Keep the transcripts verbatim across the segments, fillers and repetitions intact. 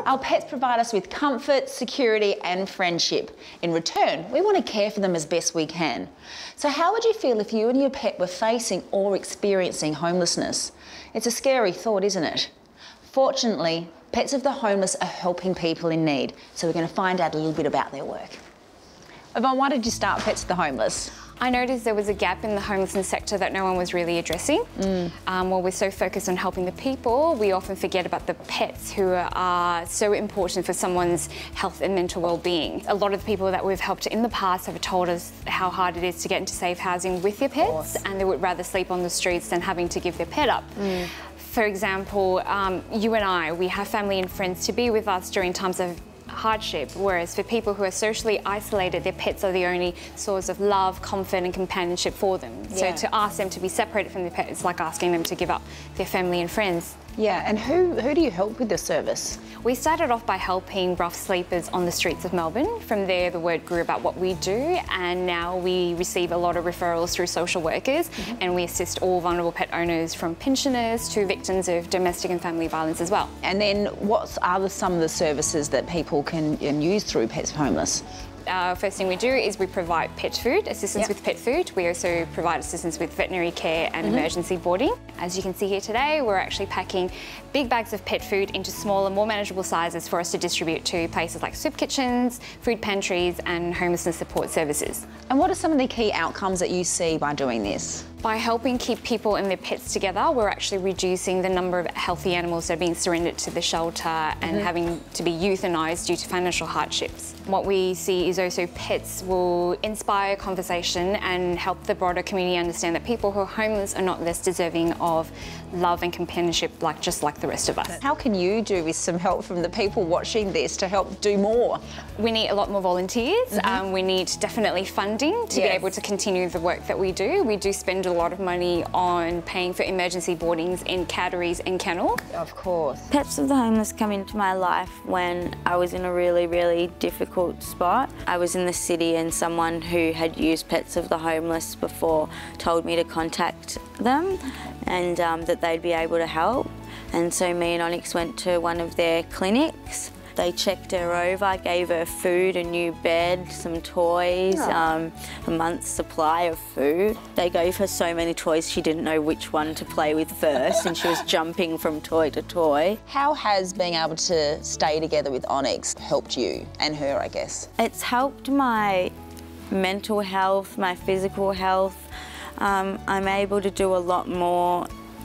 Our pets provide us with comfort, security and friendship. In return, we want to care for them as best we can. So how would you feel if you and your pet were facing or experiencing homelessness? It's a scary thought, isn't it? Fortunately, Pets of the Homeless are helping people in need, so we're going to find out a little bit about their work. Yvonne, why did you start Pets of the Homeless? I noticed there was a gap in the homelessness sector that no one was really addressing. Mm. Um, while we're so focused on helping the people, we often forget about the pets who are so important for someone's health and mental well-being. A lot of the people that we've helped in the past have told us how hard it is to get into safe housing with their pets, and they would rather sleep on the streets than having to give their pet up. Mm. For example, um, you and I, we have family and friends to be with us during times of hardship, whereas for people who are socially isolated, their pets are the only source of love, comfort and companionship for them. Yeah. So to ask them to be separated from their pet is like asking them to give up their family and friends. Yeah, and who, who do you help with the service? We started off by helping rough sleepers on the streets of Melbourne. From there, the word grew about what we do, and now we receive a lot of referrals through social workers, mm-hmm. and we assist all vulnerable pet owners from pensioners to victims of domestic and family violence as well. And then what are the, some of the services that people can, can use through Pets of Homeless? Uh, first thing we do is we provide pet food, assistance yep. with pet food. We also provide assistance with veterinary care and mm-hmm. emergency boarding. As you can see here today, we're actually packing big bags of pet food into smaller, more manageable sizes for us to distribute to places like soup kitchens, food pantries and homelessness support services. And what are some of the key outcomes that you see by doing this? By helping keep people and their pets together, we're actually reducing the number of healthy animals that are being surrendered to the shelter and mm-hmm. having to be euthanised due to financial hardships. What we see is also pets will inspire conversation and help the broader community understand that people who are homeless are not less deserving of love and companionship like just like the rest of us. How can you do with some help from the people watching this to help do more? We need a lot more volunteers. Mm-hmm. um, we need definitely funding to yes. be able to continue the work that we do. We do spend a lot of money on paying for emergency boardings in catteries and kennel. Of course. Pets of the Homeless come into my life when I was in a really, really difficult spot. I was in the city and someone who had used Pets of the Homeless before told me to contact them and um, that they'd be able to help. And so me and Onyx went to one of their clinics. They checked her over, gave her food, a new bed, some toys, oh. um, a month's supply of food. They gave her so many toys she didn't know which one to play with first and she was jumping from toy to toy. How has being able to stay together with Onyx helped you and her, I guess? It's helped my mental health, my physical health. Um, I'm able to do a lot more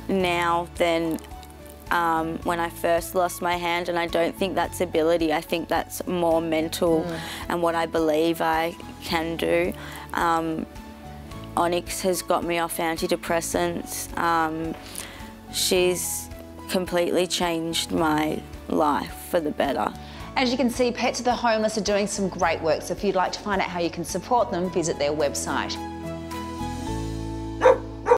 now than Um, when I first lost my hand, and I don't think that's ability, I think that's more mental mm. and what I believe I can do. Um, Onyx has got me off antidepressants. Um, she's completely changed my life for the better. As you can see, Pets of the Homeless are doing some great work, so if you'd like to find out how you can support them, visit their website.